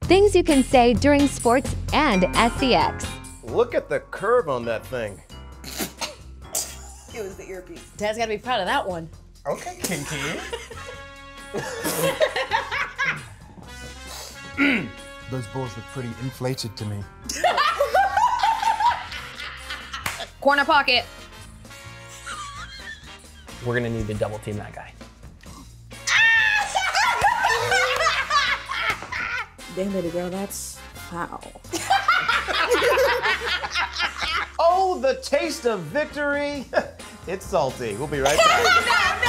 Things you can say during sports and SCX. Look at the curve on that thing. It was the earpiece. Dad's gotta be proud of that one. Okay, Kinky. Those balls look pretty inflated to me. Corner pocket. We're gonna need to double team that guy. Damn, baby girl, that's foul. Oh, the taste of victory. It's salty. We'll be right back.